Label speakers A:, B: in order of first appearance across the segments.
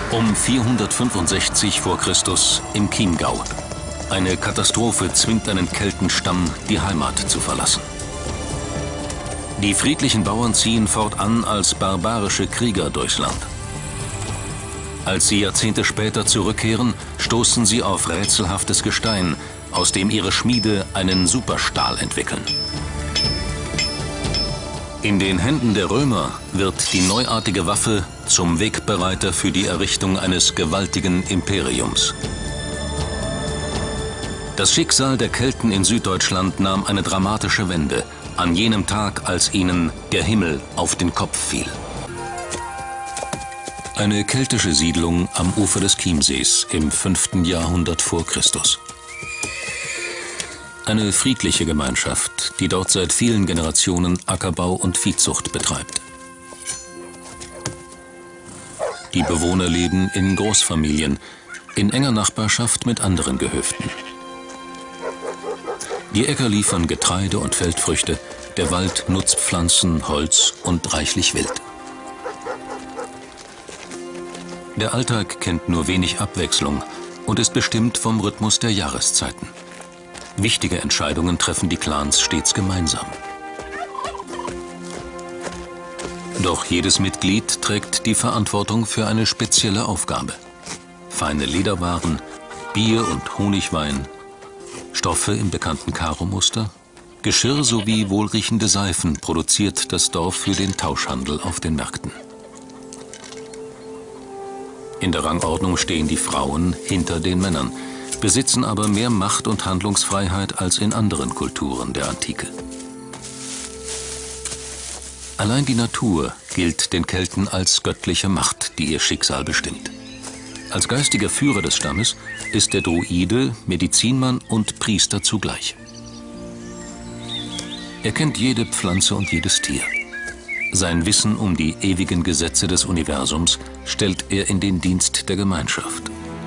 A: Um 465 vor Christus im Chiemgau. Eine Katastrophe zwingt einen Keltenstamm, die Heimat zu verlassen. Die friedlichen Bauern ziehen fortan als barbarische Krieger durchs Land. Als sie Jahrzehnte später zurückkehren, stoßen sie auf rätselhaftes Gestein, aus dem ihre Schmiede einen Superstahl entwickeln. In den Händen der Römer wird die neuartige Waffe zum Wegbereiter für die Errichtung eines gewaltigen Imperiums. Das Schicksal der Kelten in Süddeutschland nahm eine dramatische Wende an jenem Tag, als ihnen der Himmel auf den Kopf fiel. Eine keltische Siedlung am Ufer des Chiemsees im 5. Jahrhundert vor Christus. Eine friedliche Gemeinschaft, die dort seit vielen Generationen Ackerbau und Viehzucht betreibt. Die Bewohner leben in Großfamilien, in enger Nachbarschaft mit anderen Gehöften. Die Äcker liefern Getreide und Feldfrüchte, der Wald Nutzpflanzen, Holz und reichlich Wild. Der Alltag kennt nur wenig Abwechslung und ist bestimmt vom Rhythmus der Jahreszeiten. Wichtige Entscheidungen treffen die Clans stets gemeinsam. Doch jedes Mitglied trägt die Verantwortung für eine spezielle Aufgabe. Feine Lederwaren, Bier und Honigwein, Stoffe im bekannten Karo-Muster, Geschirr sowie wohlriechende Seifen produziert das Dorf für den Tauschhandel auf den Märkten. In der Rangordnung stehen die Frauen hinter den Männern, besitzen aber mehr Macht und Handlungsfreiheit als in anderen Kulturen der Antike. Allein die Natur gilt den Kelten als göttliche Macht, die ihr Schicksal bestimmt. Als geistiger Führer des Stammes ist der Druide Medizinmann und Priester zugleich. Er kennt jede Pflanze und jedes Tier. Sein Wissen um die ewigen Gesetze des Universums stellt er in den Dienst der Gemeinschaft.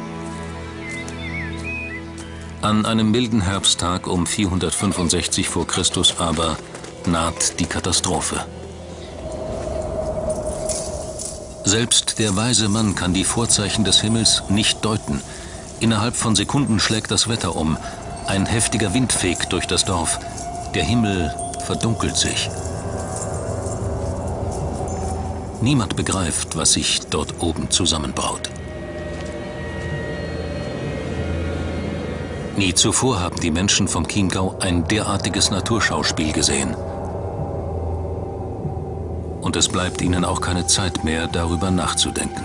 A: An einem milden Herbsttag um 465 vor Christus aber naht die Katastrophe. Selbst der weise Mann kann die Vorzeichen des Himmels nicht deuten. Innerhalb von Sekunden schlägt das Wetter um. Ein heftiger Wind fegt durch das Dorf. Der Himmel verdunkelt sich. Niemand begreift, was sich dort oben zusammenbraut. Nie zuvor haben die Menschen vom Chiemgau ein derartiges Naturschauspiel gesehen. Und es bleibt ihnen auch keine Zeit mehr, darüber nachzudenken.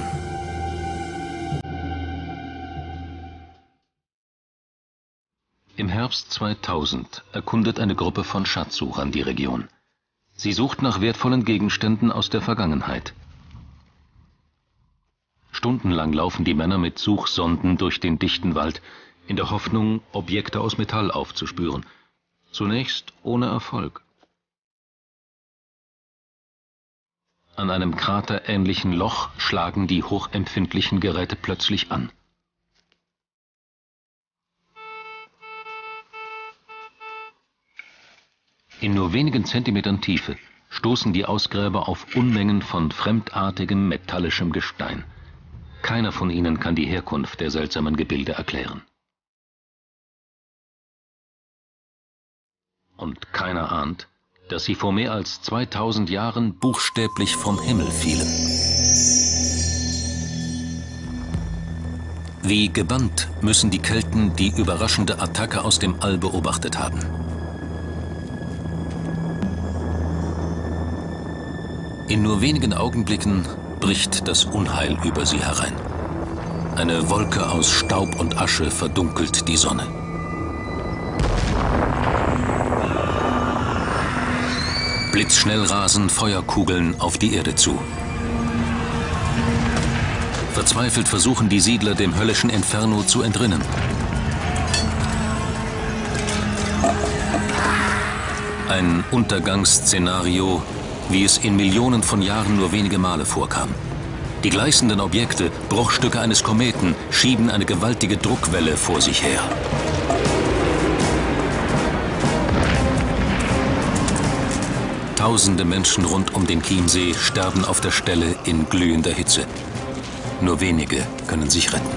A: Im Herbst 2000 erkundet eine Gruppe von Schatzsuchern die Region. Sie sucht nach wertvollen Gegenständen aus der Vergangenheit. Stundenlang laufen die Männer mit Suchsonden durch den dichten Wald, in der Hoffnung, Objekte aus Metall aufzuspüren. Zunächst ohne Erfolg. An einem kraterähnlichen Loch schlagen die hochempfindlichen Geräte plötzlich an. In nur wenigen Zentimetern Tiefe stoßen die Ausgräber auf Unmengen von fremdartigem metallischem Gestein. Keiner von ihnen kann die Herkunft der seltsamen Gebilde erklären. Und keiner ahnt, dass sie vor mehr als 2000 Jahren buchstäblich vom Himmel fielen. Wie gebannt müssen die Kelten die überraschende Attacke aus dem All beobachtet haben. In nur wenigen Augenblicken bricht das Unheil über sie herein. Eine Wolke aus Staub und Asche verdunkelt die Sonne. Blitzschnell rasen Feuerkugeln auf die Erde zu. Verzweifelt versuchen die Siedler, dem höllischen Inferno zu entrinnen. Ein Untergangsszenario, wie es in Millionen von Jahren nur wenige Male vorkam. Die gleißenden Objekte, Bruchstücke eines Kometen, schieben eine gewaltige Druckwelle vor sich her. Tausende Menschen rund um den Chiemsee sterben auf der Stelle in glühender Hitze. Nur wenige können sich retten.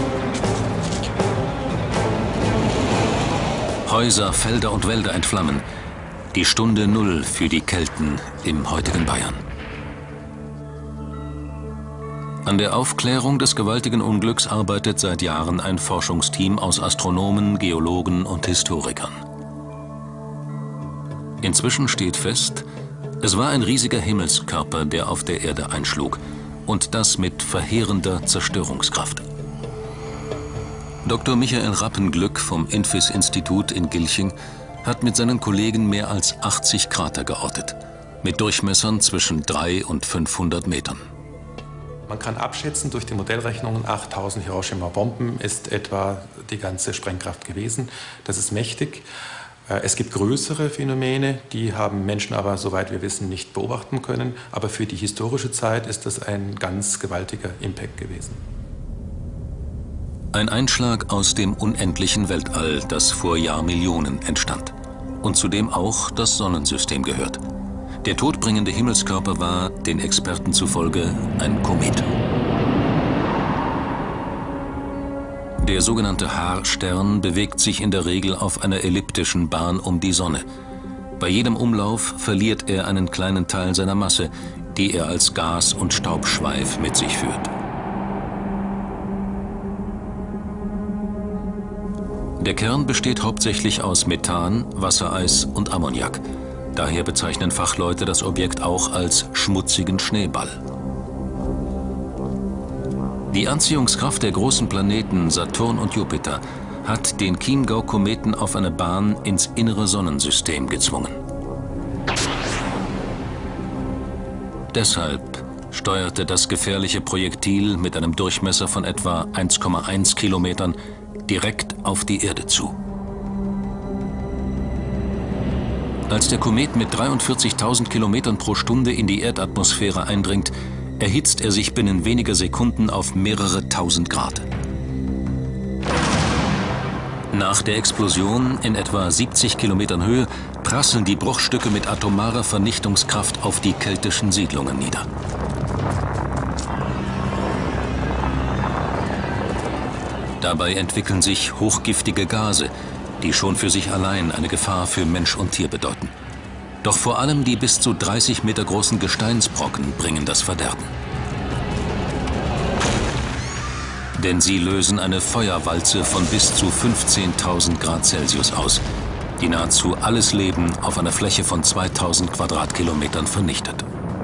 A: Häuser, Felder und Wälder entflammen. Die Stunde Null für die Kelten im heutigen Bayern. An der Aufklärung des gewaltigen Unglücks arbeitet seit Jahren ein Forschungsteam aus Astronomen, Geologen und Historikern. Inzwischen steht fest, es war ein riesiger Himmelskörper, der auf der Erde einschlug, und das mit verheerender Zerstörungskraft. Dr. Michael Rappenglück vom INFIS-Institut in Gilching hat mit seinen Kollegen mehr als 80 Krater geortet, mit Durchmessern zwischen 300 und 500 Metern.
B: Man kann abschätzen, durch die Modellrechnungen 8000 Hiroshima-Bomben ist etwa die ganze Sprengkraft gewesen. Das ist mächtig. Es gibt größere Phänomene, die haben Menschen aber, soweit wir wissen, nicht beobachten können. Aber für die historische Zeit ist das ein ganz gewaltiger Impact gewesen.
A: Ein Einschlag aus dem unendlichen Weltall, das vor Jahrmillionen entstand und zu dem auch das Sonnensystem gehört. Der todbringende Himmelskörper war, den Experten zufolge, ein Komet. Der sogenannte Haar-Stern bewegt sich in der Regel auf einer elliptischen Bahn um die Sonne. Bei jedem Umlauf verliert er einen kleinen Teil seiner Masse, die er als Gas- und Staubschweif mit sich führt. Der Kern besteht hauptsächlich aus Methan, Wassereis und Ammoniak. Daher bezeichnen Fachleute das Objekt auch als schmutzigen Schneeball. Die Anziehungskraft der großen Planeten Saturn und Jupiter hat den Chiemgau-Kometen auf eine Bahn ins innere Sonnensystem gezwungen. Deshalb steuerte das gefährliche Projektil mit einem Durchmesser von etwa 1,1 Kilometern direkt auf die Erde zu. Als der Komet mit 43.000 Kilometern pro Stunde in die Erdatmosphäre eindringt, erhitzt er sich binnen weniger Sekunden auf mehrere tausend Grad. Nach der Explosion in etwa 70 Kilometern Höhe prasseln die Bruchstücke mit atomarer Vernichtungskraft auf die keltischen Siedlungen nieder. Dabei entwickeln sich hochgiftige Gase, die schon für sich allein eine Gefahr für Mensch und Tier bedeuten. Doch vor allem die bis zu 30 Meter großen Gesteinsbrocken bringen das Verderben. Denn sie lösen eine Feuerwalze von bis zu 15.000 Grad Celsius aus, die nahezu alles Leben auf einer Fläche von 2000 Quadratkilometern vernichtet.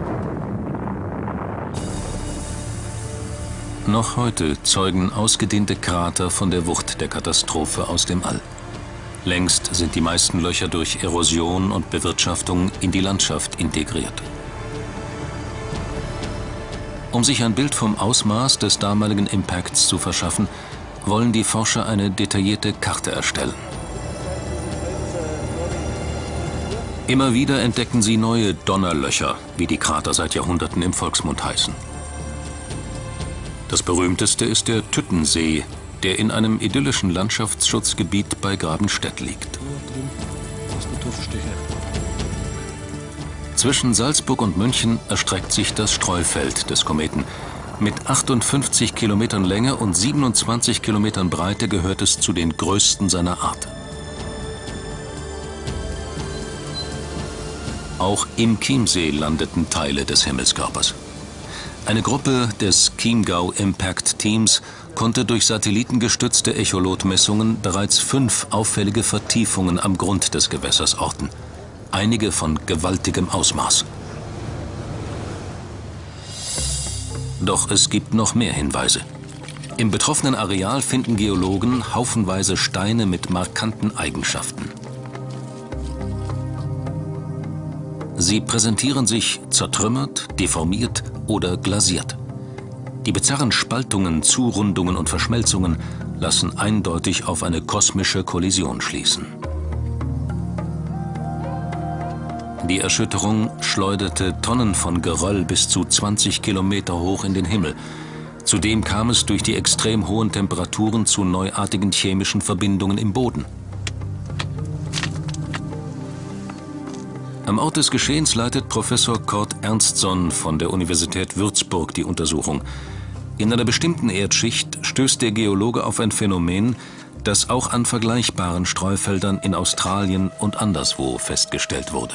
A: Noch heute zeugen ausgedehnte Krater von der Wucht der Katastrophe aus dem All. Längst sind die meisten Löcher durch Erosion und Bewirtschaftung in die Landschaft integriert. Um sich ein Bild vom Ausmaß des damaligen Impacts zu verschaffen, wollen die Forscher eine detaillierte Karte erstellen. Immer wieder entdecken sie neue Donnerlöcher, wie die Krater seit Jahrhunderten im Volksmund heißen. Das berühmteste ist der Tüttensee, der in einem idyllischen Landschaftsschutzgebiet bei Grabenstedt liegt. Zwischen Salzburg und München erstreckt sich das Streufeld des Kometen. Mit 58 Kilometern Länge und 27 Kilometern Breite gehört es zu den größten seiner Art. Auch im Chiemsee landeten Teile des Himmelskörpers. Eine Gruppe des Chiemgau Impact Teams konnte durch satellitengestützte Echolot-Messungen bereits 5 auffällige Vertiefungen am Grund des Gewässers orten. Einige von gewaltigem Ausmaß. Doch es gibt noch mehr Hinweise. Im betroffenen Areal finden Geologen haufenweise Steine mit markanten Eigenschaften. Sie präsentieren sich zertrümmert, deformiert oder glasiert. Die bizarren Spaltungen, Zurundungen und Verschmelzungen lassen eindeutig auf eine kosmische Kollision schließen. Die Erschütterung schleuderte Tonnen von Geröll bis zu 20 Kilometer hoch in den Himmel. Zudem kam es durch die extrem hohen Temperaturen zu neuartigen chemischen Verbindungen im Boden. Am Ort des Geschehens leitet Professor Kurt Ernstson von der Universität Würzburg die Untersuchung. In einer bestimmten Erdschicht stößt der Geologe auf ein Phänomen, das auch an vergleichbaren Streufeldern in Australien und anderswo festgestellt wurde.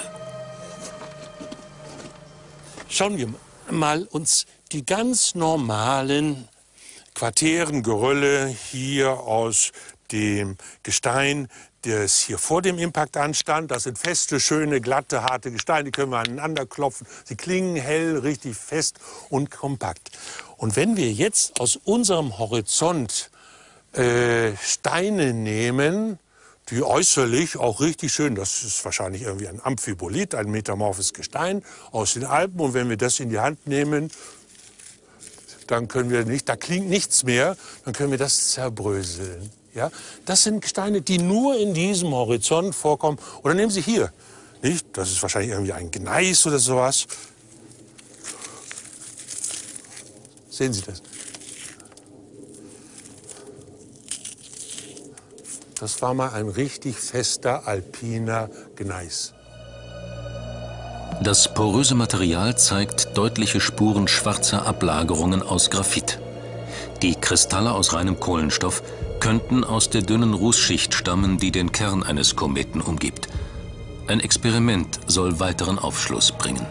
C: Schauen wir mal uns die ganz normalen Quartären, Gerölle hier aus dem Gestein, das hier vor dem Impact anstand. Das sind feste, schöne, glatte, harte Gesteine, die können wir aneinander klopfen. Sie klingen hell, richtig fest und kompakt. Und wenn wir jetzt aus unserem Horizont Steine nehmen, die äußerlich auch richtig schön, das ist wahrscheinlich irgendwie ein Amphibolit, ein metamorphes Gestein aus den Alpen. Und wenn wir das in die Hand nehmen, dann können wir nicht, da klingt nichts mehr, dann können wir das zerbröseln. Ja? Das sind Gesteine, die nur in diesem Horizont vorkommen. Oder nehmen Sie hier, nicht? Das ist wahrscheinlich irgendwie ein Gneis oder sowas. Sehen Sie das? Das war mal ein richtig fester alpiner Gneis.
A: Das poröse Material zeigt deutliche Spuren schwarzer Ablagerungen aus Graphit. Die Kristalle aus reinem Kohlenstoff könnten aus der dünnen Rußschicht stammen, die den Kern eines Kometen umgibt. Ein Experiment soll weiteren Aufschluss bringen.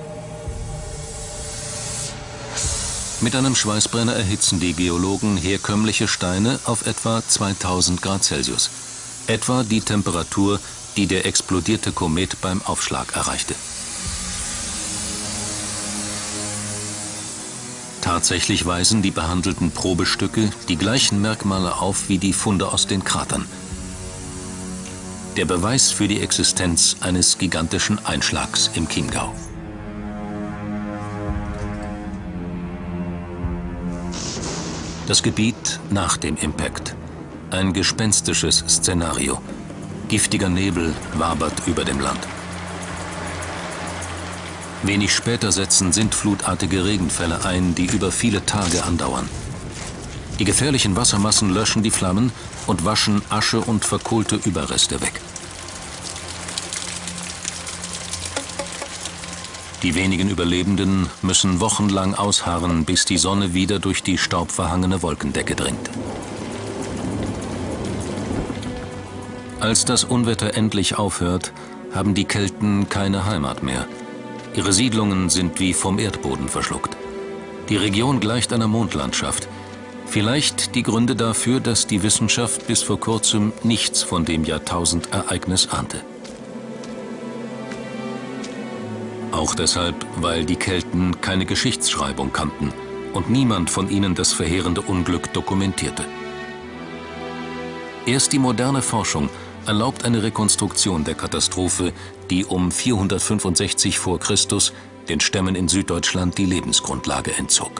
A: Mit einem Schweißbrenner erhitzen die Geologen herkömmliche Steine auf etwa 2000 Grad Celsius. Etwa die Temperatur, die der explodierte Komet beim Aufschlag erreichte. Tatsächlich weisen die behandelten Probestücke die gleichen Merkmale auf wie die Funde aus den Kratern. Der Beweis für die Existenz eines gigantischen Einschlags im Chiemgau. Das Gebiet nach dem Impact. Ein gespenstisches Szenario. Giftiger Nebel wabert über dem Land. Wenig später setzen sintflutartige Regenfälle ein, die über viele Tage andauern. Die gefährlichen Wassermassen löschen die Flammen und waschen Asche und verkohlte Überreste weg. Die wenigen Überlebenden müssen wochenlang ausharren, bis die Sonne wieder durch die staubverhangene Wolkendecke dringt. Als das Unwetter endlich aufhört, haben die Kelten keine Heimat mehr. Ihre Siedlungen sind wie vom Erdboden verschluckt. Die Region gleicht einer Mondlandschaft. Vielleicht die Gründe dafür, dass die Wissenschaft bis vor kurzem nichts von dem Jahrtausendereignis ahnte. Auch deshalb, weil die Kelten keine Geschichtsschreibung kannten und niemand von ihnen das verheerende Unglück dokumentierte. Erst die moderne Forschung erlaubt eine Rekonstruktion der Katastrophe, die um 465 vor Christus den Stämmen in Süddeutschland die Lebensgrundlage entzog.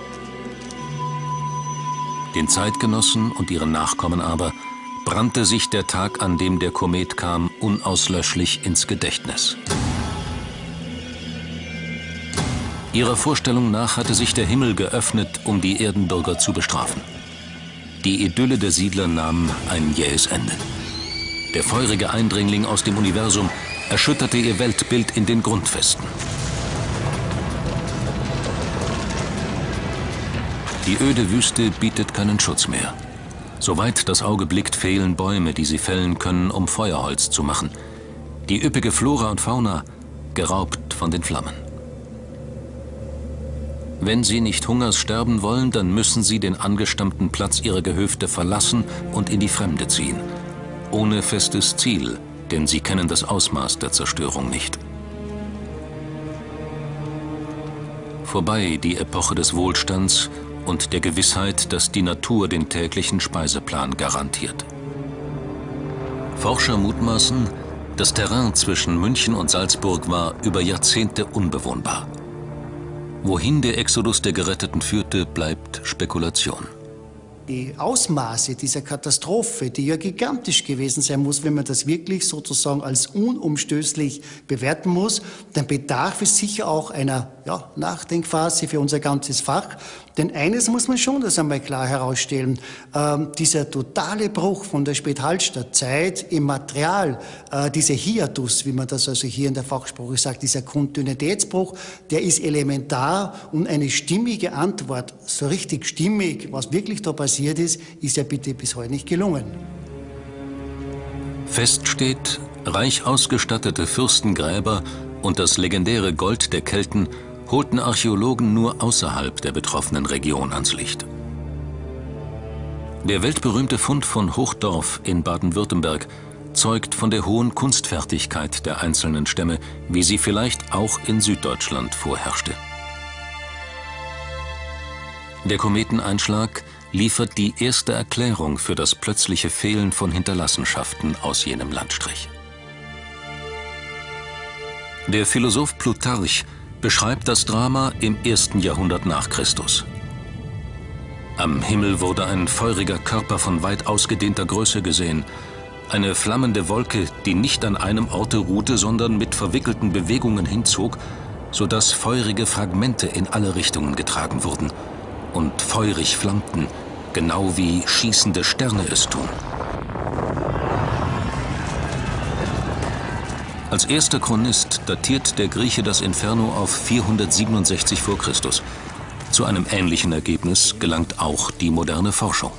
A: Den Zeitgenossen und ihren Nachkommen aber brannte sich der Tag, an dem der Komet kam, unauslöschlich ins Gedächtnis. Ihrer Vorstellung nach hatte sich der Himmel geöffnet, um die Erdenbürger zu bestrafen. Die Idylle der Siedler nahm ein jähes Ende. Der feurige Eindringling aus dem Universum erschütterte ihr Weltbild in den Grundfesten. Die öde Wüste bietet keinen Schutz mehr. Soweit das Auge blickt, fehlen Bäume, die sie fällen können, um Feuerholz zu machen. Die üppige Flora und Fauna geraubt von den Flammen. Wenn sie nicht Hungers sterben wollen, dann müssen sie den angestammten Platz ihrer Gehöfte verlassen und in die Fremde ziehen. Ohne festes Ziel, denn sie kennen das Ausmaß der Zerstörung nicht. Vorbei die Epoche des Wohlstands und der Gewissheit, dass die Natur den täglichen Speiseplan garantiert. Forscher mutmaßen, das Terrain zwischen München und Salzburg war über Jahrzehnte unbewohnbar. Wohin der Exodus der Geretteten führte, bleibt Spekulation.
D: die Ausmaße dieser Katastrophe, die ja gigantisch gewesen sein muss, wenn man das wirklich sozusagen als unumstößlich bewerten muss, dann bedarf es sicher auch einer Nachdenkphase für unser ganzes Fach. Denn eines muss man schon das einmal klar herausstellen, dieser totale Bruch von der Späthallstattzeit im Material, dieser Hiatus, wie man das also hier in der Fachsprache sagt, dieser Kontinuitätsbruch, der ist elementar und eine stimmige Antwort, so richtig stimmig, was wirklich da passiert ist ja bitte bis heute nicht gelungen.
A: Fest steht, reich ausgestattete Fürstengräber und das legendäre Gold der Kelten holten Archäologen nur außerhalb der betroffenen Region ans Licht. Der weltberühmte Fund von Hochdorf in Baden-Württemberg zeugt von der hohen Kunstfertigkeit der einzelnen Stämme, wie sie vielleicht auch in Süddeutschland vorherrschte. Der Kometeneinschlag liefert die erste Erklärung für das plötzliche Fehlen von Hinterlassenschaften aus jenem Landstrich. Der Philosoph Plutarch beschreibt das Drama im 1. Jahrhundert nach Christus. Am Himmel wurde ein feuriger Körper von weit ausgedehnter Größe gesehen, eine flammende Wolke, die nicht an einem Orte ruhte, sondern mit verwickelten Bewegungen hinzog, sodass feurige Fragmente in alle Richtungen getragen wurden und feurig flammten, genau wie schießende Sterne es tun. Als erster Chronist datiert der Grieche das Inferno auf 467 v. Chr. Zu einem ähnlichen Ergebnis gelangt auch die moderne Forschung.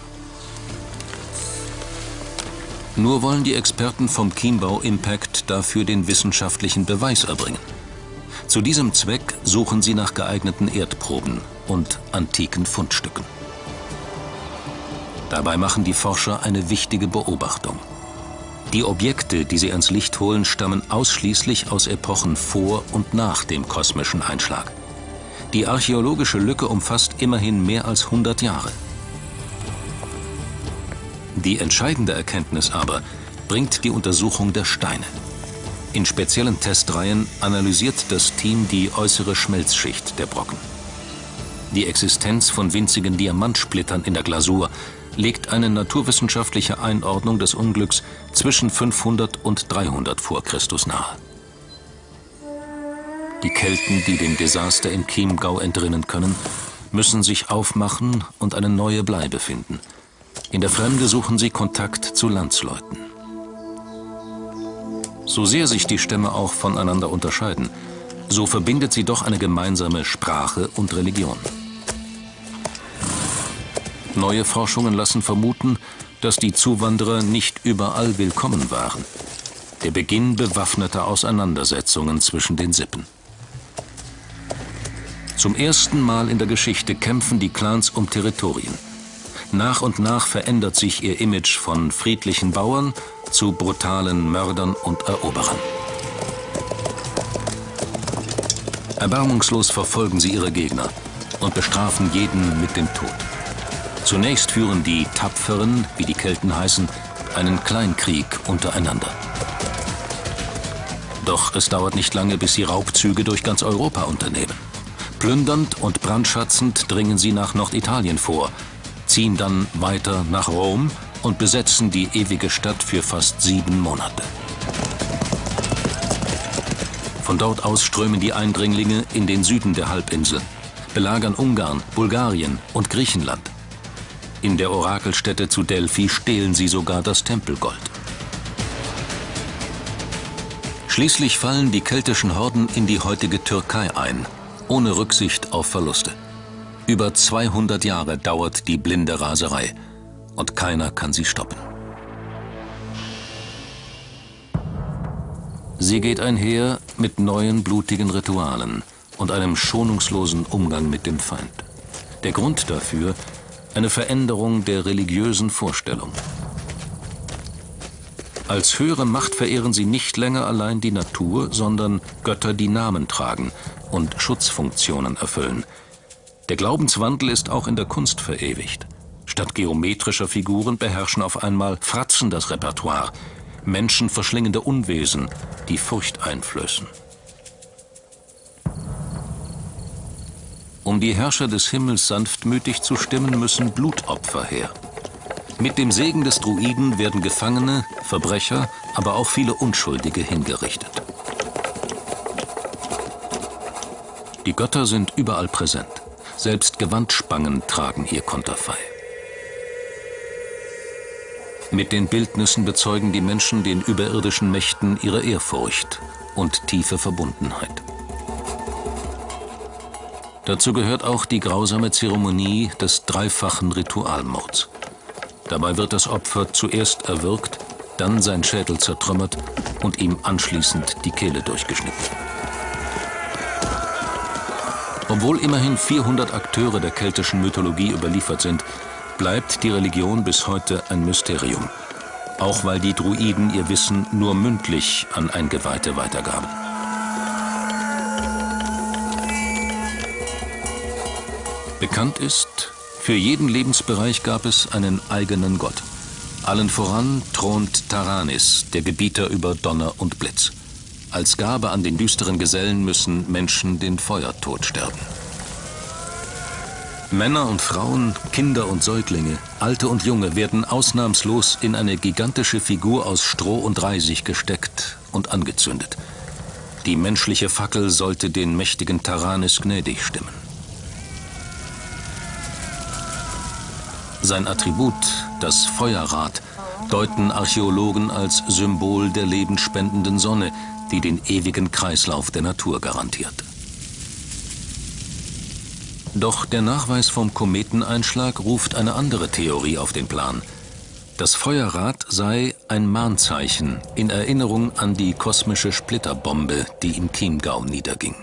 A: Nur wollen die Experten vom Chiembau Impact dafür den wissenschaftlichen Beweis erbringen. Zu diesem Zweck suchen sie nach geeigneten Erdproben und antiken Fundstücken. Dabei machen die Forscher eine wichtige Beobachtung. Die Objekte, die sie ans Licht holen, stammen ausschließlich aus Epochen vor und nach dem kosmischen Einschlag. Die archäologische Lücke umfasst immerhin mehr als 100 Jahre. Die entscheidende Erkenntnis aber bringt die Untersuchung der Steine. In speziellen Testreihen analysiert das Team die äußere Schmelzschicht der Brocken. Die Existenz von winzigen Diamantsplittern in der Glasur legt eine naturwissenschaftliche Einordnung des Unglücks zwischen 500 und 300 vor Christus nahe. Die Kelten, die dem Desaster im Chiemgau entrinnen können, müssen sich aufmachen und eine neue Bleibe finden. In der Fremde suchen sie Kontakt zu Landsleuten. So sehr sich die Stämme auch voneinander unterscheiden, so verbindet sie doch eine gemeinsame Sprache und Religion. Neue Forschungen lassen vermuten, dass die Zuwanderer nicht überall willkommen waren. Der Beginn bewaffneter Auseinandersetzungen zwischen den Sippen. Zum ersten Mal in der Geschichte kämpfen die Clans um Territorien. Nach und nach verändert sich ihr Image von friedlichen Bauern zu brutalen Mördern und Eroberern. Erbarmungslos verfolgen sie ihre Gegner und bestrafen jeden mit dem Tod. Zunächst führen die Tapferen, wie die Kelten heißen, einen Kleinkrieg untereinander. Doch es dauert nicht lange, bis sie Raubzüge durch ganz Europa unternehmen. Plündernd und brandschatzend dringen sie nach Norditalien vor, ziehen dann weiter nach Rom und besetzen die ewige Stadt für fast 7 Monate. Von dort aus strömen die Eindringlinge in den Süden der Halbinsel, belagern Ungarn, Bulgarien und Griechenland. In der Orakelstätte zu Delphi stehlen sie sogar das Tempelgold. Schließlich fallen die keltischen Horden in die heutige Türkei ein, ohne Rücksicht auf Verluste. Über 200 Jahre dauert die blinde Raserei und keiner kann sie stoppen. Sie geht einher mit neuen blutigen Ritualen und einem schonungslosen Umgang mit dem Feind. Der Grund dafür: eine Veränderung der religiösen Vorstellung. Als höhere Macht verehren sie nicht länger allein die Natur, sondern Götter, die Namen tragen und Schutzfunktionen erfüllen. Der Glaubenswandel ist auch in der Kunst verewigt. Statt geometrischer Figuren beherrschen auf einmal Fratzen das Repertoire, menschenverschlingende Unwesen, die Furcht einflößen. Um die Herrscher des Himmels sanftmütig zu stimmen, müssen Blutopfer her. Mit dem Segen des Druiden werden Gefangene, Verbrecher, aber auch viele Unschuldige hingerichtet. Die Götter sind überall präsent. Selbst Gewandspangen tragen ihr Konterfei. Mit den Bildnissen bezeugen die Menschen den überirdischen Mächten ihre Ehrfurcht und tiefe Verbundenheit. Dazu gehört auch die grausame Zeremonie des dreifachen Ritualmords. Dabei wird das Opfer zuerst erwürgt, dann sein Schädel zertrümmert und ihm anschließend die Kehle durchgeschnitten. Obwohl immerhin 400 Akteure der keltischen Mythologie überliefert sind, bleibt die Religion bis heute ein Mysterium. Auch weil die Druiden ihr Wissen nur mündlich an Eingeweihte weitergaben. Bekannt ist, für jeden Lebensbereich gab es einen eigenen Gott. Allen voran thront Taranis, der Gebieter über Donner und Blitz. Als Gabe an den düsteren Gesellen müssen Menschen den Feuertod sterben. Männer und Frauen, Kinder und Säuglinge, Alte und Junge werden ausnahmslos in eine gigantische Figur aus Stroh und Reisig gesteckt und angezündet. Die menschliche Fackel sollte den mächtigen Taranis gnädig stimmen. Sein Attribut, das Feuerrad, deuten Archäologen als Symbol der lebensspendenden Sonne, die den ewigen Kreislauf der Natur garantiert. Doch der Nachweis vom Kometeneinschlag ruft eine andere Theorie auf den Plan. Das Feuerrad sei ein Mahnzeichen in Erinnerung an die kosmische Splitterbombe, die im Chiemgau niederging.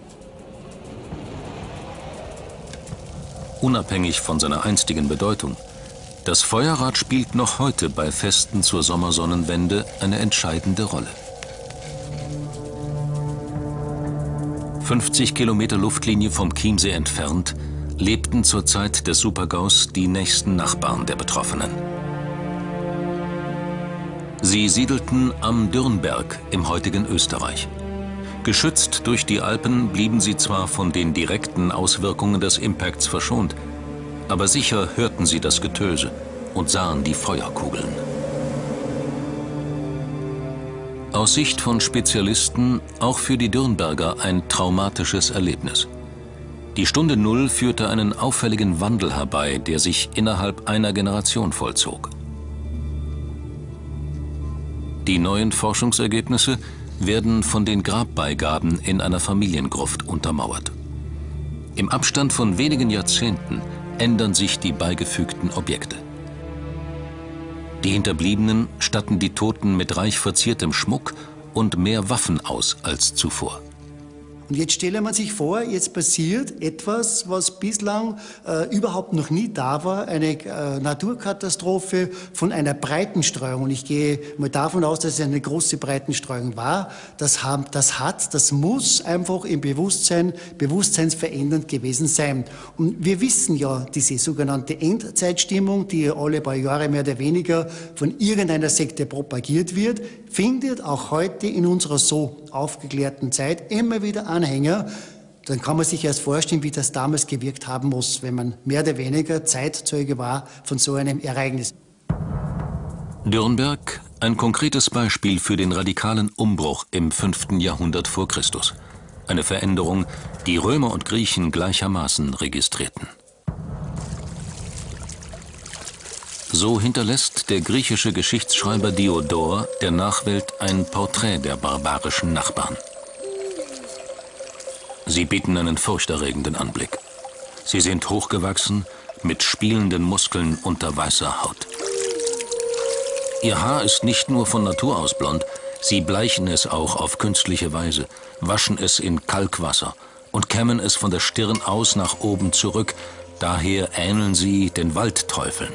A: Unabhängig von seiner einstigen Bedeutung, das Feuerrad spielt noch heute bei Festen zur Sommersonnenwende eine entscheidende Rolle. 50 Kilometer Luftlinie vom Chiemsee entfernt lebten zur Zeit des Supergaus die nächsten Nachbarn der Betroffenen. Sie siedelten am Dürnberg im heutigen Österreich. Geschützt durch die Alpen blieben sie zwar von den direkten Auswirkungen des Impacts verschont, aber sicher hörten sie das Getöse und sahen die Feuerkugeln. Aus Sicht von Spezialisten auch für die Dürnberger ein traumatisches Erlebnis. Die Stunde Null führte einen auffälligen Wandel herbei, der sich innerhalb einer Generation vollzog. Die neuen Forschungsergebnisse werden von den Grabbeigaben in einer Familiengruft untermauert. Im Abstand von wenigen Jahrzehnten ändern sich die beigefügten Objekte. Die Hinterbliebenen statten die Toten mit reich verziertem Schmuck und mehr Waffen aus als zuvor.
D: Und jetzt stelle man sich vor, jetzt passiert etwas, was bislang überhaupt noch nie da war, eine Naturkatastrophe von einer Breitenstreuung. Und ich gehe mal davon aus, dass es eine große Breitenstreuung war. Das muss einfach im Bewusstsein, bewusstseinsverändernd gewesen sein. Und wir wissen ja, diese sogenannte Endzeitstimmung, die ja alle paar Jahre mehr oder weniger von irgendeiner Sekte propagiert wird, findet auch heute in unserer so aufgeklärten Zeit immer wieder Anhänger. Dann kann man sich erst vorstellen, wie das damals gewirkt haben muss, wenn man mehr oder weniger Zeitzeuge war von so einem Ereignis.
A: Dürnberg, ein konkretes Beispiel für den radikalen Umbruch im 5. Jahrhundert vor Christus. Eine Veränderung, die Römer und Griechen gleichermaßen registrierten. So hinterlässt der griechische Geschichtsschreiber Diodor der Nachwelt ein Porträt der barbarischen Nachbarn. Sie bieten einen furchterregenden Anblick. Sie sind hochgewachsen, mit spielenden Muskeln unter weißer Haut. Ihr Haar ist nicht nur von Natur aus blond, sie bleichen es auch auf künstliche Weise, waschen es in Kalkwasser und kämmen es von der Stirn aus nach oben zurück, daher ähneln sie den Waldteufeln.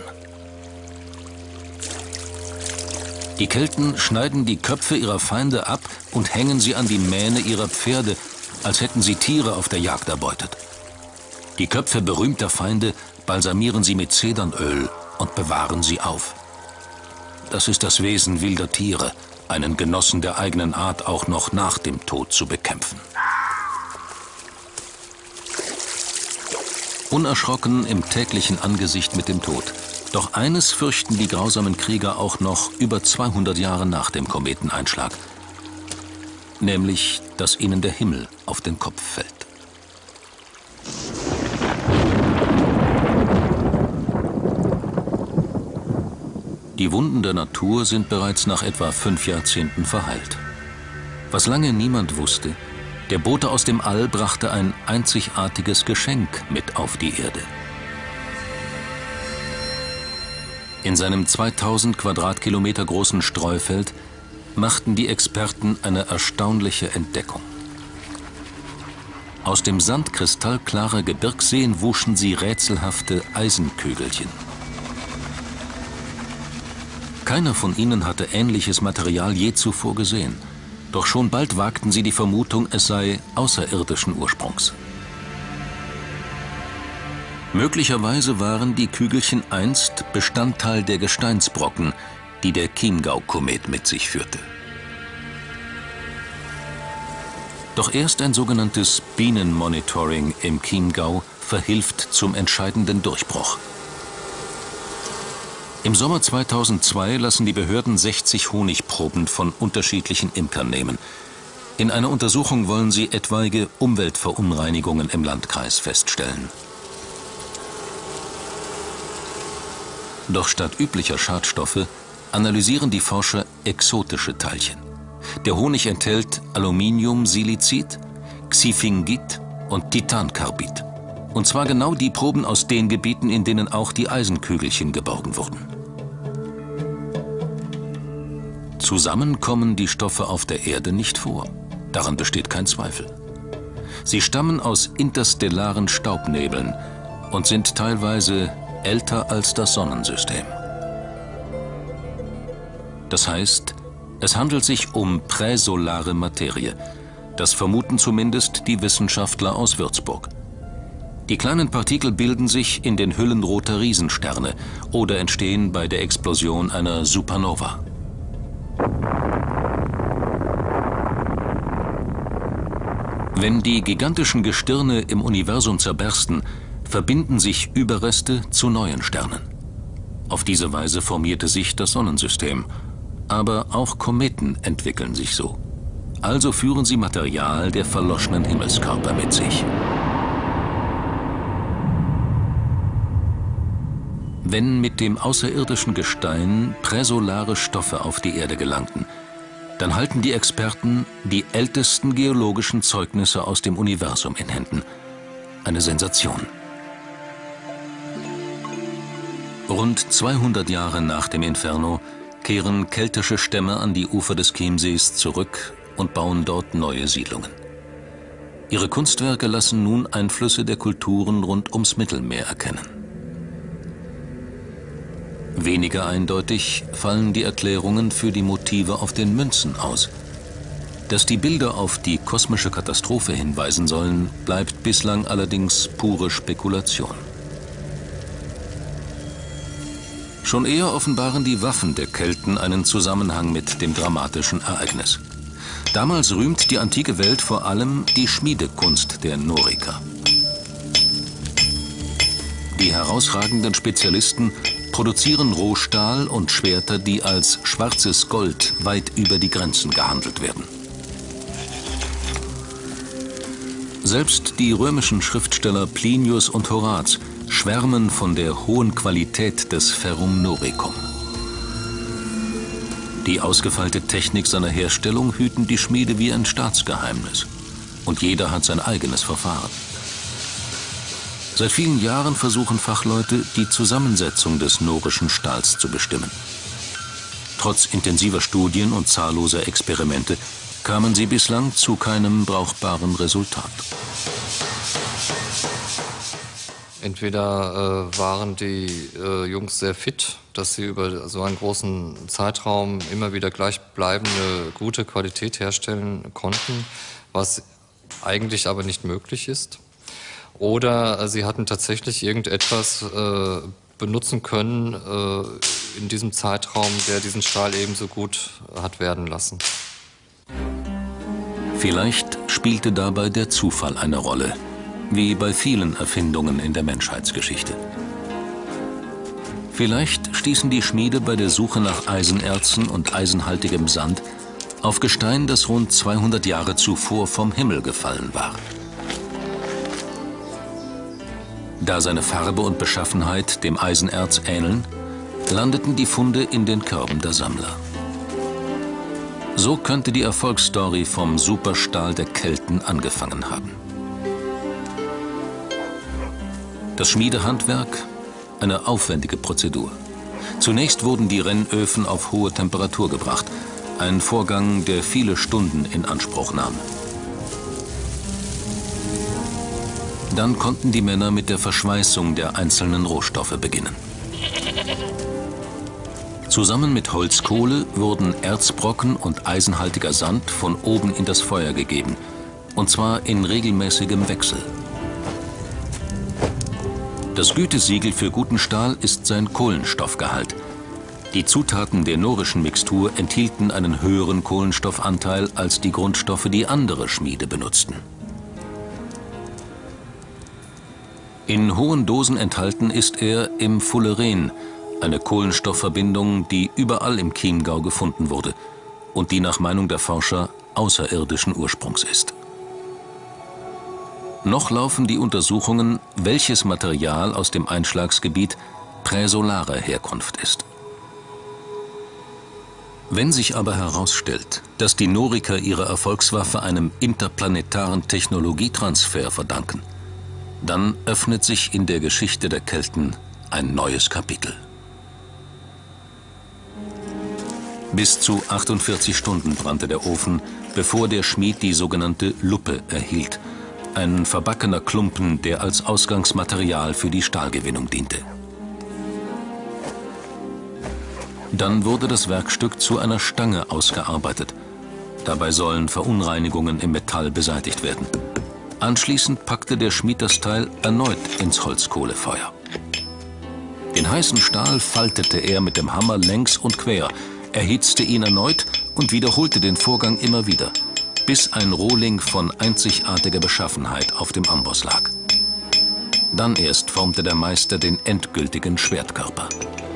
A: Die Kelten schneiden die Köpfe ihrer Feinde ab und hängen sie an die Mähne ihrer Pferde, als hätten sie Tiere auf der Jagd erbeutet. Die Köpfe berühmter Feinde balsamieren sie mit Zedernöl und bewahren sie auf. Das ist das Wesen wilder Tiere, einen Genossen der eigenen Art auch noch nach dem Tod zu bekämpfen. unerschrocken im täglichen Angesicht mit dem Tod. Doch eines fürchten die grausamen Krieger auch noch über 200 Jahre nach dem Kometeneinschlag. Nämlich, dass ihnen der Himmel auf den Kopf fällt. Die Wunden der Natur sind bereits nach etwa 5 Jahrzehnten verheilt. Was lange niemand wusste, der Bote aus dem All brachte ein einzigartiges Geschenk mit auf die Erde. In seinem 2000 Quadratkilometer großen Streufeld machten die Experten eine erstaunliche Entdeckung. Aus dem Sand kristallklarer Gebirgsseen wuschen sie rätselhafte Eisenkügelchen. Keiner von ihnen hatte ähnliches Material je zuvor gesehen. Doch schon bald wagten sie die Vermutung, es sei außerirdischen Ursprungs. Möglicherweise waren die Kügelchen einst Bestandteil der Gesteinsbrocken, die der Chiemgau-Komet mit sich führte. Doch erst ein sogenanntes Bienenmonitoring im Chiemgau verhilft zum entscheidenden Durchbruch. Im Sommer 2002 lassen die Behörden 60 Honigproben von unterschiedlichen Imkern nehmen. In einer Untersuchung wollen sie etwaige Umweltverunreinigungen im Landkreis feststellen. Doch statt üblicher Schadstoffe analysieren die Forscher exotische Teilchen. Der Honig enthält Aluminiumsilicid, Xifingit und Titancarbid. Und zwar genau die Proben aus den Gebieten, in denen auch die Eisenkügelchen geborgen wurden. Zusammen kommen die Stoffe auf der Erde nicht vor. Daran besteht kein Zweifel. Sie stammen aus interstellaren Staubnebeln und sind teilweise älter als das Sonnensystem. Das heißt, es handelt sich um präsolare Materie. Das vermuten zumindest die Wissenschaftler aus Würzburg. Die kleinen Partikel bilden sich in den Hüllen roter Riesensterne oder entstehen bei der Explosion einer Supernova. Wenn die gigantischen Gestirne im Universum zerbersten, verbinden sich Überreste zu neuen Sternen. Auf diese Weise formierte sich das Sonnensystem. Aber auch Kometen entwickeln sich so. Also führen sie Material der verloschenen Himmelskörper mit sich. Wenn mit dem außerirdischen Gestein präsolare Stoffe auf die Erde gelangten, dann halten die Experten die ältesten geologischen Zeugnisse aus dem Universum in Händen. Eine Sensation. Rund 200 Jahre nach dem Inferno kehren keltische Stämme an die Ufer des Chiemsees zurück und bauen dort neue Siedlungen. Ihre Kunstwerke lassen nun Einflüsse der Kulturen rund ums Mittelmeer erkennen. Weniger eindeutig fallen die Erklärungen für die Motive auf den Münzen aus. Dass die Bilder auf die kosmische Katastrophe hinweisen sollen, bleibt bislang allerdings pure Spekulation. Schon eher offenbaren die Waffen der Kelten einen Zusammenhang mit dem dramatischen Ereignis. Damals rühmt die antike Welt vor allem die Schmiedekunst der Noriker. Die herausragenden Spezialisten produzieren Rohstahl und Schwerter, die als schwarzes Gold weit über die Grenzen gehandelt werden. Selbst die römischen Schriftsteller Plinius und Horaz schwärmen von der hohen Qualität des Ferrum Noricum. Die ausgefeilte Technik seiner Herstellung hüten die Schmiede wie ein Staatsgeheimnis. Und jeder hat sein eigenes Verfahren. Seit vielen Jahren versuchen Fachleute, die Zusammensetzung des norischen Stahls zu bestimmen. Trotz intensiver Studien und zahlloser Experimente kamen sie bislang zu keinem brauchbaren Resultat.
E: Entweder waren die Jungs sehr fit, dass sie über so einen großen Zeitraum immer wieder gleichbleibende gute Qualität herstellen konnten, was eigentlich aber nicht möglich ist. Oder sie hatten tatsächlich irgendetwas benutzen können in diesem Zeitraum, der diesen Stahl ebenso gut hat werden lassen.
A: Vielleicht spielte dabei der Zufall eine Rolle. wie bei vielen Erfindungen in der Menschheitsgeschichte. Vielleicht stießen die Schmiede bei der Suche nach Eisenerzen und eisenhaltigem Sand auf Gestein, das rund 200 Jahre zuvor vom Himmel gefallen war. Da seine Farbe und Beschaffenheit dem Eisenerz ähneln, landeten die Funde in den Körben der Sammler. So könnte die Erfolgsstory vom Superstahl der Kelten angefangen haben. Das Schmiedehandwerk, eine aufwendige Prozedur. Zunächst wurden die Rennöfen auf hohe Temperatur gebracht, ein Vorgang, der viele Stunden in Anspruch nahm. Dann konnten die Männer mit der Verschweißung der einzelnen Rohstoffe beginnen. Zusammen mit Holzkohle wurden Erzbrocken und eisenhaltiger Sand von oben in das Feuer gegeben, und zwar in regelmäßigem Wechsel. Das Gütesiegel für guten Stahl ist sein Kohlenstoffgehalt. Die Zutaten der norischen Mixtur enthielten einen höheren Kohlenstoffanteil als die Grundstoffe, die andere Schmiede benutzten. In hohen Dosen enthalten ist er im Fulleren, eine Kohlenstoffverbindung, die überall im Chiemgau gefunden wurde und die nach Meinung der Forscher außerirdischen Ursprungs ist. Noch laufen die Untersuchungen, welches Material aus dem Einschlagsgebiet präsolarer Herkunft ist. Wenn sich aber herausstellt, dass die Noriker ihre Erfolgswaffe einem interplanetaren Technologietransfer verdanken, dann öffnet sich in der Geschichte der Kelten ein neues Kapitel. Bis zu 48 Stunden brannte der Ofen, bevor der Schmied die sogenannte Luppe erhielt, ein verbackener Klumpen, der als Ausgangsmaterial für die Stahlgewinnung diente. Dann wurde das Werkstück zu einer Stange ausgearbeitet. Dabei sollen Verunreinigungen im Metall beseitigt werden. Anschließend packte der Schmied das Teil erneut ins Holzkohlefeuer. Den heißen Stahl faltete er mit dem Hammer längs und quer, erhitzte ihn erneut und wiederholte den Vorgang immer wieder, bis ein Rohling von einzigartiger Beschaffenheit auf dem Amboss lag. Dann erst formte der Meister den endgültigen Schwertkörper.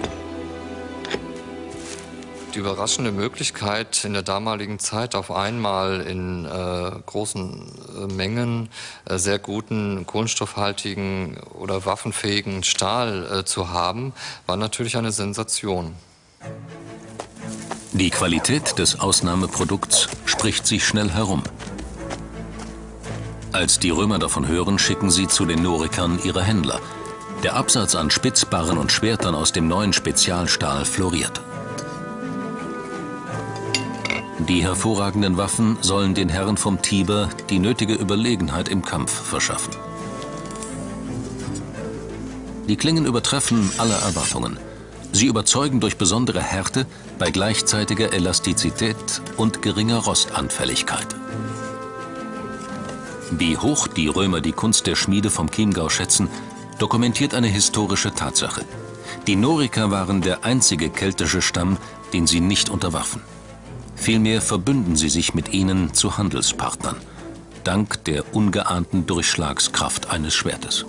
E: Die überraschende Möglichkeit, in der damaligen Zeit auf einmal in großen Mengen sehr guten, kohlenstoffhaltigen oder waffenfähigen Stahl zu haben, war natürlich eine Sensation.
A: Die Qualität des Ausnahmeprodukts spricht sich schnell herum. Als die Römer davon hören, schicken sie zu den Norikern ihre Händler. Der Absatz an Spitzbarren und Schwertern aus dem neuen Spezialstahl floriert. Die hervorragenden Waffen sollen den Herren vom Tiber die nötige Überlegenheit im Kampf verschaffen. Die Klingen übertreffen alle Erwartungen. Sie überzeugen durch besondere Härte bei gleichzeitiger Elastizität und geringer Rostanfälligkeit. Wie hoch die Römer die Kunst der Schmiede vom Chiemgau schätzen, dokumentiert eine historische Tatsache. Die Noriker waren der einzige keltische Stamm, den sie nicht unterwarfen. Vielmehr verbünden sie sich mit ihnen zu Handelspartnern, dank der ungeahnten Durchschlagskraft eines Schwertes.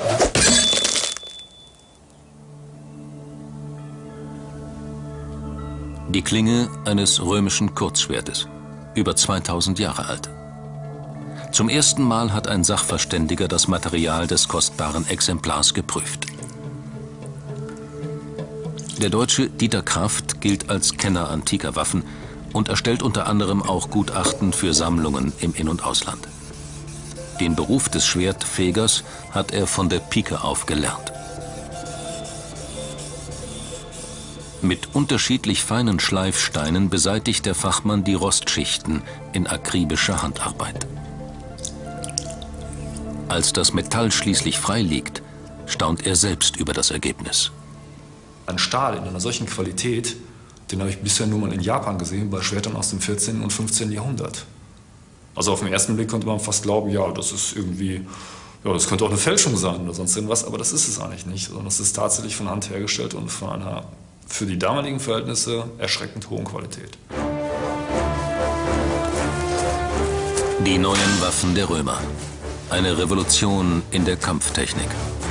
A: Die Klinge eines römischen Kurzschwertes, über 2000 Jahre alt. Zum ersten Mal hat ein Sachverständiger das Material des kostbaren Exemplars geprüft. Der Deutsche Dieter Kraft gilt als Kenner antiker Waffen und erstellt unter anderem auch Gutachten für Sammlungen im In- und Ausland. Den Beruf des Schwertfegers hat er von der Pike auf gelernt. Mit unterschiedlich feinen Schleifsteinen beseitigt der Fachmann die Rostschichten in akribischer Handarbeit. Als das Metall schließlich frei liegt, staunt er selbst über das Ergebnis.
F: Ein Stahl in einer solchen Qualität, den habe ich bisher nur mal in Japan gesehen, bei Schwertern aus dem 14. und 15. Jahrhundert. Also auf den ersten Blick konnte man fast glauben, ja, das ist irgendwie, ja, das könnte auch eine Fälschung sein oder sonst irgendwas, aber das ist es eigentlich nicht, sondern es ist tatsächlich von Hand hergestellt und von einer für die damaligen Verhältnisse erschreckend hohen Qualität.
A: Die neuen Waffen der Römer. Eine Revolution in der Kampftechnik.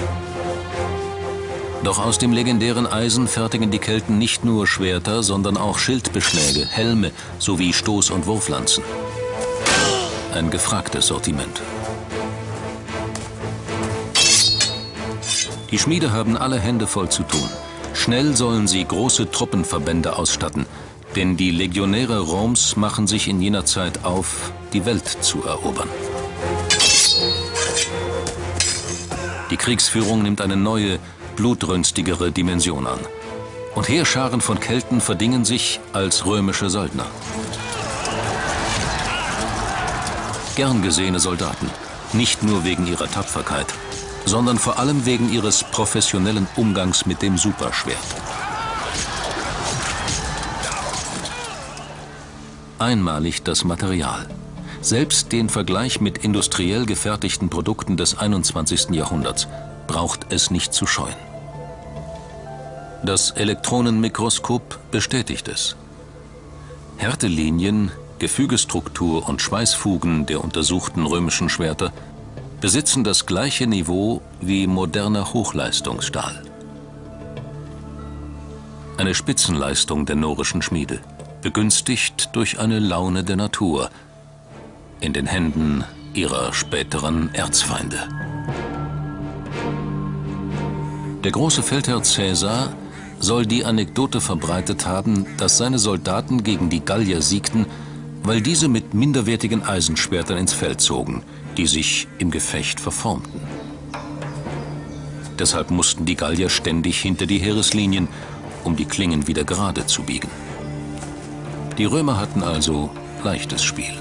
A: Doch aus dem legendären Eisen fertigen die Kelten nicht nur Schwerter, sondern auch Schildbeschläge, Helme sowie Stoß- und Wurflanzen. Ein gefragtes Sortiment. Die Schmiede haben alle Hände voll zu tun. Schnell sollen sie große Truppenverbände ausstatten, denn die Legionäre Roms machen sich in jener Zeit auf, die Welt zu erobern. Die Kriegsführung nimmt eine neue, blutrünstigere Dimension an. Und Heerscharen von Kelten verdingen sich als römische Söldner. Gern gesehene Soldaten, nicht nur wegen ihrer Tapferkeit, sondern vor allem wegen ihres professionellen Umgangs mit dem Superschwert. Einmalig das Material. Selbst den Vergleich mit industriell gefertigten Produkten des 21. Jahrhunderts braucht es nicht zu scheuen. Das Elektronenmikroskop bestätigt es. Härtelinien, Gefügestruktur und Schweißfugen der untersuchten römischen Schwerter besitzen das gleiche Niveau wie moderner Hochleistungsstahl. Eine Spitzenleistung der norischen Schmiede, begünstigt durch eine Laune der Natur in den Händen ihrer späteren Erzfeinde. Der große Feldherr Caesar soll die Anekdote verbreitet haben, dass seine Soldaten gegen die Gallier siegten, weil diese mit minderwertigen Eisenschwertern ins Feld zogen, die sich im Gefecht verformten. Deshalb mussten die Gallier ständig hinter die Heereslinien, um die Klingen wieder gerade zu biegen. Die Römer hatten also leichtes Spiel.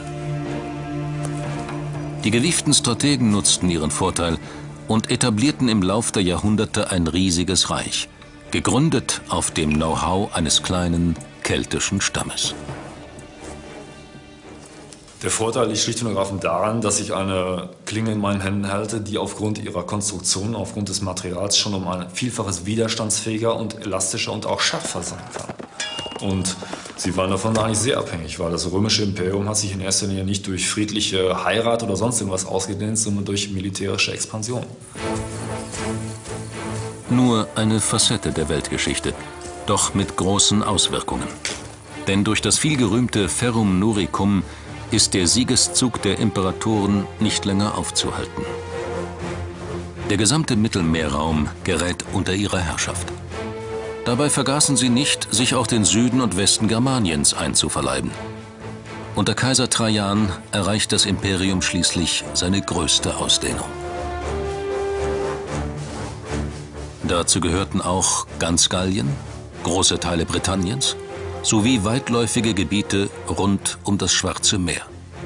A: Die gewieften Strategen nutzten ihren Vorteil und etablierten im Lauf der Jahrhunderte ein riesiges Reich, gegründet auf dem Know-how eines kleinen keltischen Stammes.
F: Der Vorteil liegt schlicht und ergreifend daran, dass ich eine Klinge in meinen Händen halte, die aufgrund ihrer Konstruktion, aufgrund des Materials schon um ein Vielfaches widerstandsfähiger und elastischer und auch schärfer sein kann. Und sie waren davon eigentlich sehr abhängig, weil das römische Imperium hat sich in erster Linie nicht durch friedliche Heirat oder sonst irgendwas ausgedehnt, sondern durch militärische Expansion.
A: Nur eine Facette der Weltgeschichte, doch mit großen Auswirkungen. Denn durch das vielgerühmte Ferrum Noricum ist der Siegeszug der Imperatoren nicht länger aufzuhalten. Der gesamte Mittelmeerraum gerät unter ihre Herrschaft. Dabei vergaßen sie nicht, sich auch den Süden und Westen Germaniens einzuverleiben. Unter Kaiser Trajan erreicht das Imperium schließlich seine größte Ausdehnung. Dazu gehörten auch ganz Gallien, große Teile Britanniens sowie weitläufige Gebiete rund um das Schwarze Meer.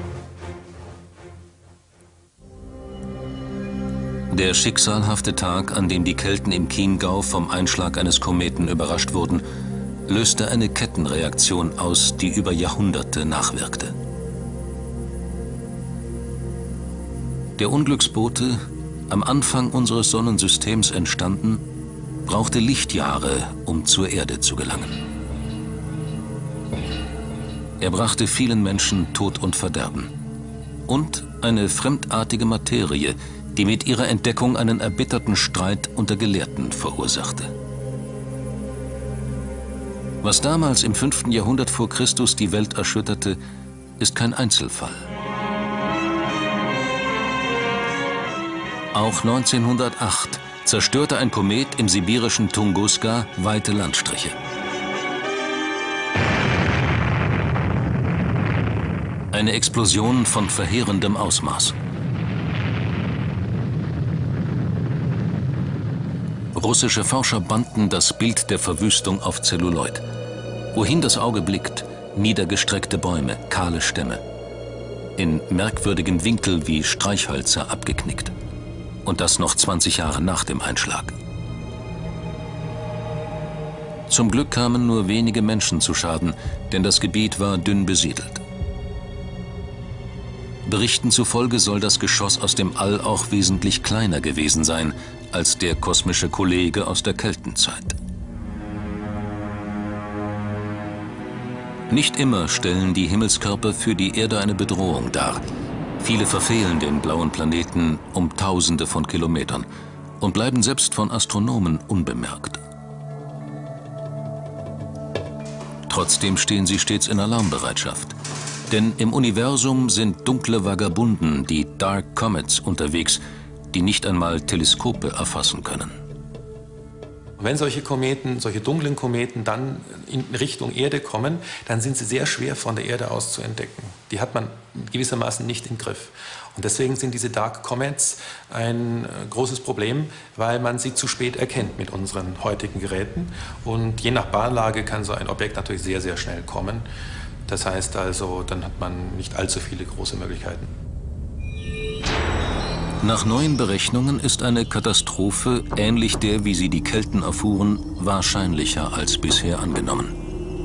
A: Der schicksalhafte Tag, an dem die Kelten im Chiemgau vom Einschlag eines Kometen überrascht wurden, löste eine Kettenreaktion aus, die über Jahrhunderte nachwirkte. Der Unglücksbote, am Anfang unseres Sonnensystems entstanden, brauchte Lichtjahre, um zur Erde zu gelangen. Er brachte vielen Menschen Tod und Verderben. Und eine fremdartige Materie, die mit ihrer Entdeckung einen erbitterten Streit unter Gelehrten verursachte. Was damals im 5. Jahrhundert vor Christus die Welt erschütterte, ist kein Einzelfall. Auch 1908 zerstörte ein Komet im sibirischen Tunguska weite Landstriche. Eine Explosion von verheerendem Ausmaß. Russische Forscher banden das Bild der Verwüstung auf Zelluloid. Wohin das Auge blickt, niedergestreckte Bäume, kahle Stämme. In merkwürdigen Winkel wie Streichhölzer abgeknickt. Und das noch 20 Jahre nach dem Einschlag. Zum Glück kamen nur wenige Menschen zu Schaden, denn das Gebiet war dünn besiedelt. Berichten zufolge soll das Geschoss aus dem All auch wesentlich kleiner gewesen sein als der kosmische Kollege aus der Keltenzeit. Nicht immer stellen die Himmelskörper für die Erde eine Bedrohung dar. Viele verfehlen den blauen Planeten um Tausende von Kilometern und bleiben selbst von Astronomen unbemerkt. Trotzdem stehen sie stets in Alarmbereitschaft. Denn im Universum sind dunkle Vagabunden, die Dark Comets, unterwegs, die nicht einmal Teleskope erfassen können.
B: Wenn solche Kometen, solche dunklen Kometen dann in Richtung Erde kommen, dann sind sie sehr schwer von der Erde aus zu entdecken. Die hat man gewissermaßen nicht im Griff. Und deswegen sind diese Dark Comets ein großes Problem, weil man sie zu spät erkennt mit unseren heutigen Geräten. Und je nach Bahnlage kann so ein Objekt natürlich sehr, sehr schnell kommen. Das heißt also, dann hat man nicht allzu viele große Möglichkeiten.
A: Nach neuen Berechnungen ist eine Katastrophe, ähnlich der, wie sie die Kelten erfuhren, wahrscheinlicher als bisher angenommen.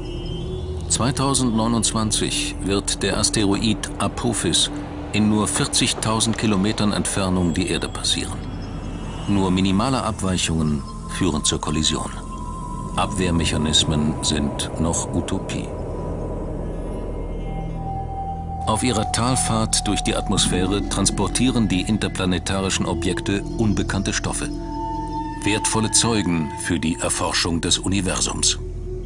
A: 2029 wird der Asteroid Apophis in nur 40.000 Kilometern Entfernung die Erde passieren. Nur minimale Abweichungen führen zur Kollision. Abwehrmechanismen sind noch Utopie. Auf ihrer Talfahrt durch die Atmosphäre transportieren die interplanetarischen Objekte unbekannte Stoffe. Wertvolle Zeugen für die Erforschung des Universums.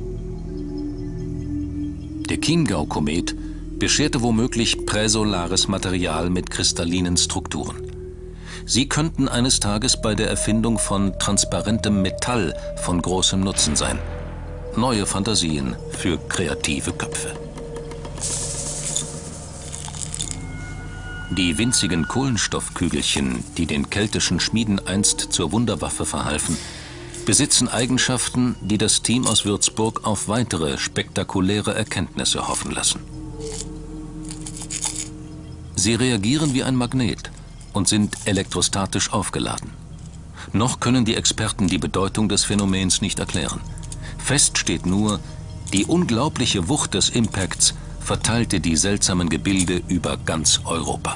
A: Der Chiemgau-Komet bescherte womöglich präsolares Material mit kristallinen Strukturen. Sie könnten eines Tages bei der Erfindung von transparentem Metall von großem Nutzen sein. Neue Fantasien für kreative Köpfe. Die winzigen Kohlenstoffkügelchen, die den keltischen Schmieden einst zur Wunderwaffe verhalfen, besitzen Eigenschaften, die das Team aus Würzburg auf weitere spektakuläre Erkenntnisse hoffen lassen. Sie reagieren wie ein Magnet und sind elektrostatisch aufgeladen. Noch können die Experten die Bedeutung des Phänomens nicht erklären. Fest steht nur, die unglaubliche Wucht des Impacts verteilte die seltsamen Gebilde über ganz Europa.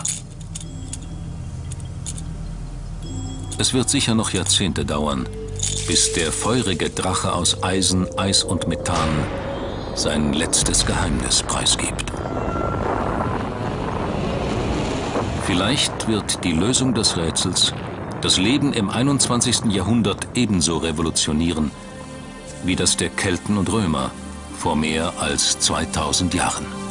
A: Es wird sicher noch Jahrzehnte dauern, bis der feurige Drache aus Eisen, Eis und Methan sein letztes Geheimnis preisgibt. Vielleicht wird die Lösung des Rätsels das Leben im 21. Jahrhundert ebenso revolutionieren, wie das der Kelten und Römer vor mehr als 2000 Jahren.